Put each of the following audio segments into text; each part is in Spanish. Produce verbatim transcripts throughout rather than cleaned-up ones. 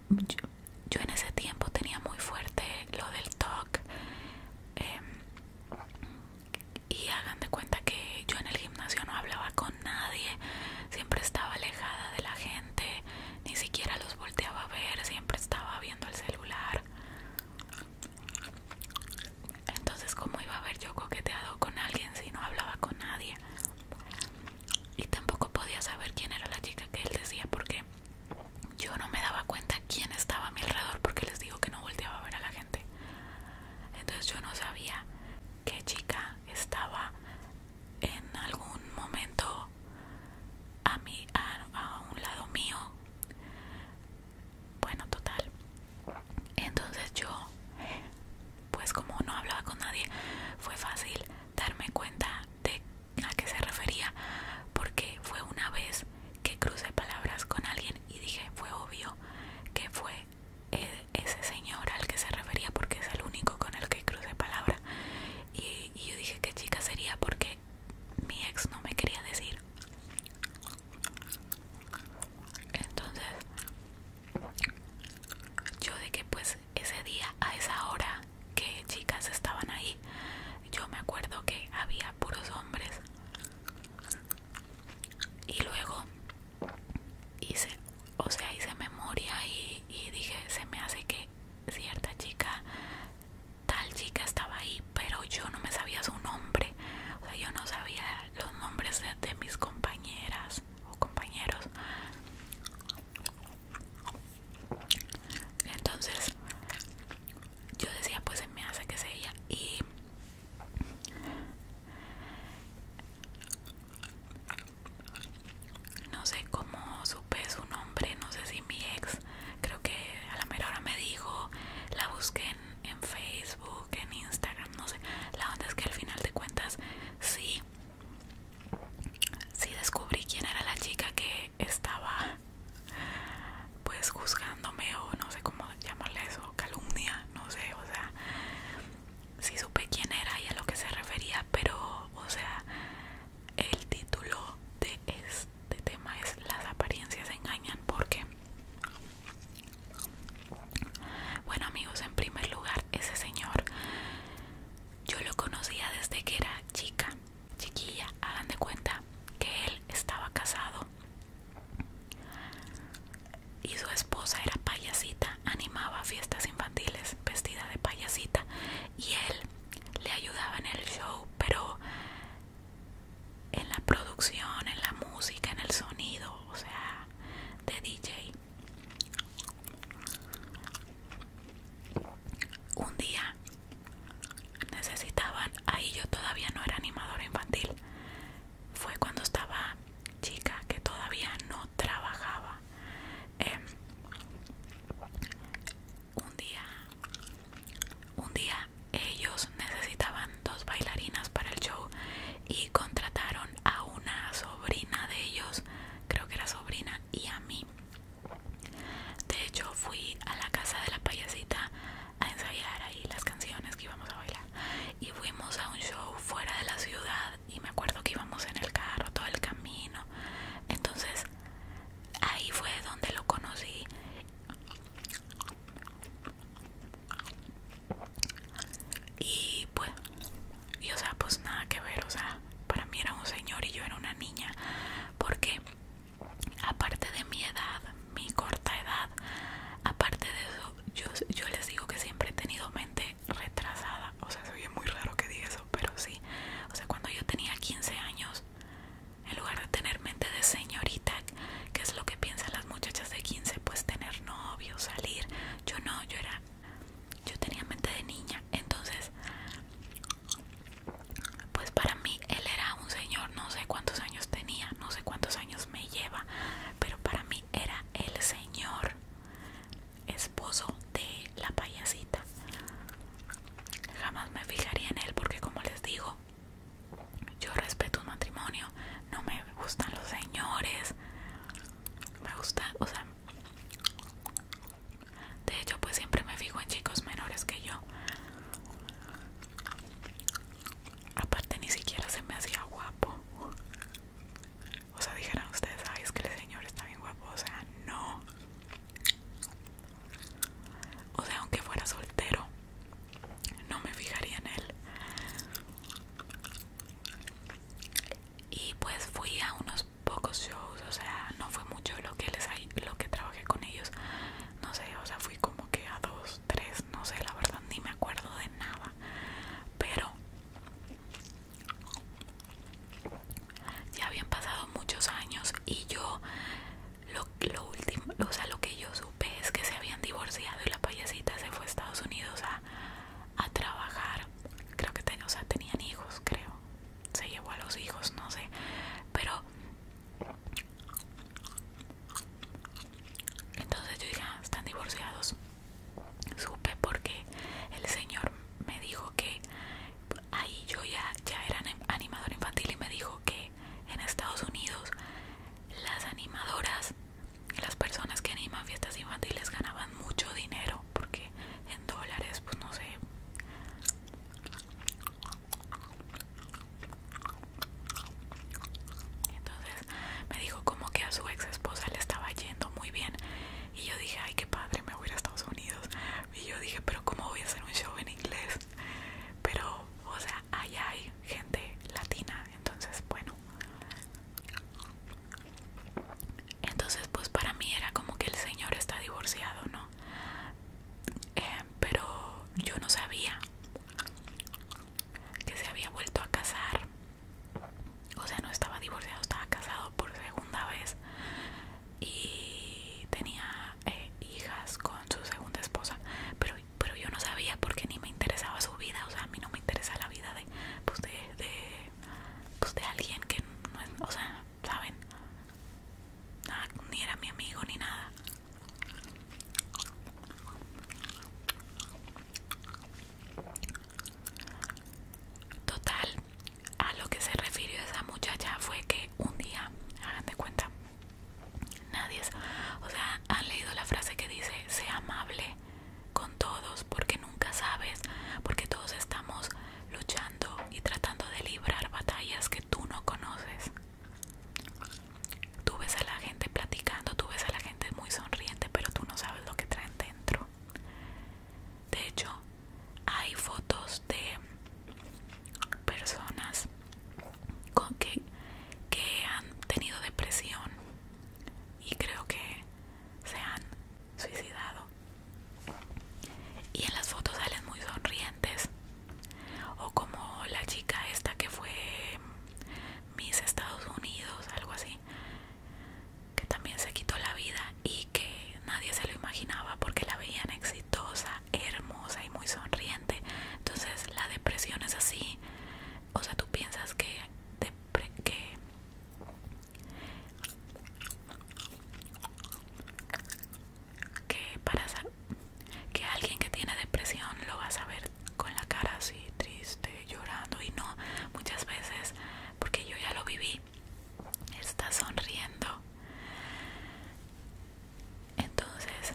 yo, yo en ese tiempo tenía muy fuerte lo del T O C. eh, y hagan de cuenta que yo en el gimnasio no hablaba con nadie, siempre estaba alejada de la gente, ni siquiera los volteaba a ver, siempre estaba viendo el celular. Entonces, ¿cómo iba a haber yo coqueteado con alguien si no hablaba con nadie? Y tampoco podía saber quién era la chica que él decía, porque yo no me daba cuenta quién estaba ni era mi amigo ni nada. Total, a lo que se refirió esa muchacha fue que un día, hagan de cuenta, nadie es, o sea, han leído la frase que dice, sé amable con todos porque nunca sabes, porque todos estamos luchando y tratando de librar batallas que tú no conoces. Tú ves a la gente platicando, tú ves a la gente muy sonriente, pero tú no sabes lo que traen dentro. De hecho, hay fotos de personas con que, que han tenido depresión y creo que se han suicidado. Y en las fotos salen muy sonrientes. O como la chica esta que fue Miss Estados Unidos, algo así, que también se quitó la vida y que nadie se lo imaginaba porque la veían exitosa, hermosa y muy sonriente. Entonces la depresión es así. O sea, tú piensas que, depre que que para que alguien que tiene depresión lo vas a ver con la cara así triste, llorando, y no, muchas veces, porque yo ya lo viví, está sonriendo. Entonces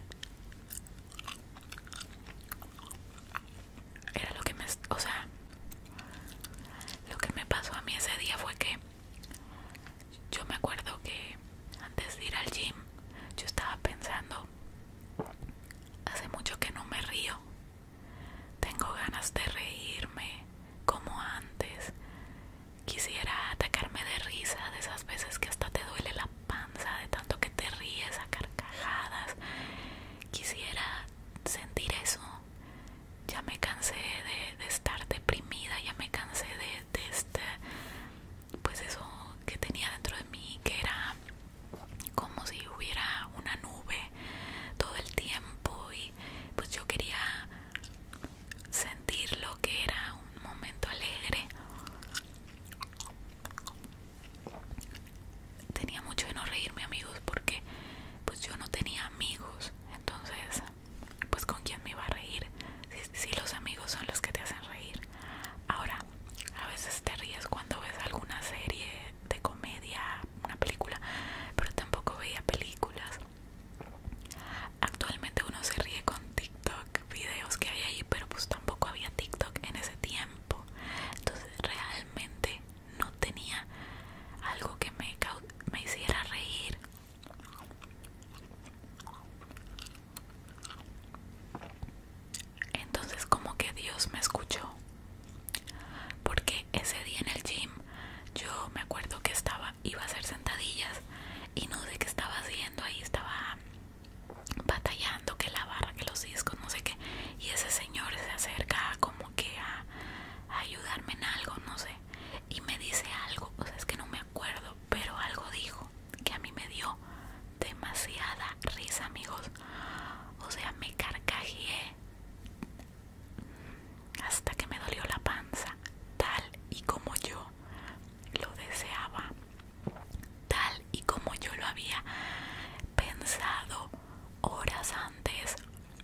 era lo que me, o sea, lo que me pasó a mí ese día fue que yo me acuerdo que antes de ir al gym yo estaba pensando, hace mucho que no me río, tengo ganas de reírme como antes, quisiera atacarme de risa, de esas veces que hasta te duele la panza de tanto que te ríes a carcajadas. Quisiera sentir eso. Ya me cansé de, de estar deprimida, ya me cansé de, de este, pues eso que tenía dentro de mí, que era como si hubiera una nube todo el tiempo, y pues yo quería sentir lo que era un momento alegre. Tenía mucho de no reírme, amigos, porque pues yo no tenía amigos. Entonces, pues con quién me iba a reír si, si los amigos son los que te hacen reír. Ahora, a veces te ríes cuando ves alguna serie de comedia, una película, pero tampoco veía películas. Actualmente uno se ríe con TikTok, videos que hay ahí, pero pues tampoco había TikTok en ese tiempo. Entonces realmente no tenía algo que me, me hiciera reír. Entonces como que Dios me escuchó, porque ese día en el gym yo me acuerdo que estaba, iba a hacer sentadillas y no sé qué estaba haciendo ahí, estaba batallando, que la barra, que los discos, no sé qué, y ese señor se acerca como que a, a ayudarme en algo, no sé, y me dice algo, o sea, es que no me acuerdo, pero algo dijo que a mí me dio demasiada risa, amigos. O sea, me carcajeé hasta que me dolió la panza, tal y como yo lo deseaba, tal y como yo lo había pensado horas antes.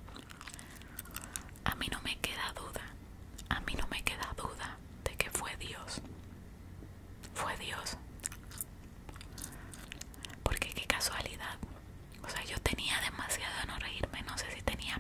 A mí no me queda duda, a mí no me queda duda de que fue Dios, fue Dios, porque qué casualidad. O sea, yo tenía demasiado de no reírme, no sé si tenía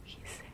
hice